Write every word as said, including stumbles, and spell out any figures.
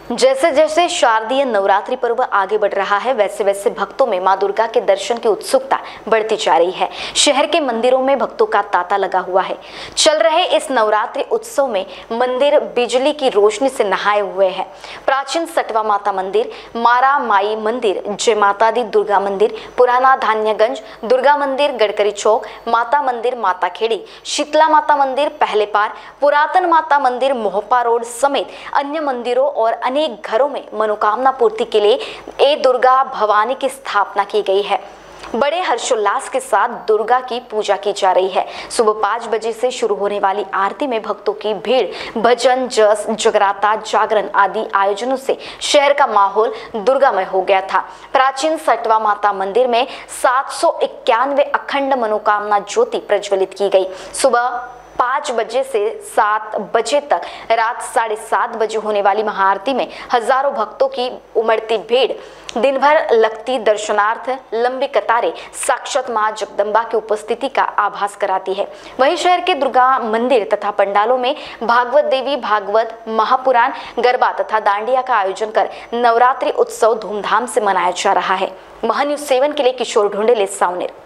जैसे जैसे शारदीय नवरात्रि पर्व आगे बढ़ रहा है, वैसे वैसे भक्तों में मां दुर्गा के दर्शन की उत्सुकता बढ़ती जा रही है। शहर के मंदिरों में भक्तों का तांता लगा हुआ है। चल रहे इस नवरात्रि उत्सव में मंदिर बिजली की रोशनी से नहाए हुए हैं। प्राचीन सटवा माता मंदिर, मारा माई मंदिर, जय माता दी दुर्गा मंदिर, पुराना धान्यगंज दुर्गा मंदिर, गडकरी चौक माता मंदिर, माता खेड़ी, शीतला माता मंदिर, पहले पार, पुरातन माता मंदिर, मोहपा रोड समेत अन्य मंदिरों और अनेक घरों में मनोकामना पूर्ति के लिए ए दुर्गा भवानी की स्थापना की गई है। बड़े हर्षोल्लास के साथ दुर्गा की पूजा की जा रही है। सुबह पाँच बजे से शुरू होने वाली आरती में भक्तों की भीड़ भजन, जस, जगराता, जागरण आदि आयोजनों से शहर का माहौल दुर्गामय हो गया था। प्राचीन सटवा माता मंदिर में सात सौ इक्यानवे अखंड मनोकामना ज्योति प्रज्वलित की गई। सुबह पाँच बजे से सात बजे तक रात साढ़े सात बजे होने वाली महाआरती में हजारों भक्तों की उमड़ती भीड़ दिन भर लगती दर्शनार्थ लंबी कतारें साक्षात मां जगदम्बा की उपस्थिति का आभास कराती है। वहीं शहर के दुर्गा मंदिर तथा पंडालों में भागवत देवी भागवत, महापुराण, गरबा तथा दांडिया का आयोजन कर नवरात्रि उत्सव धूमधाम से मनाया जा रहा है। महान्यूज सेवन के लिए किशोर ढूंढेले, सावनेर।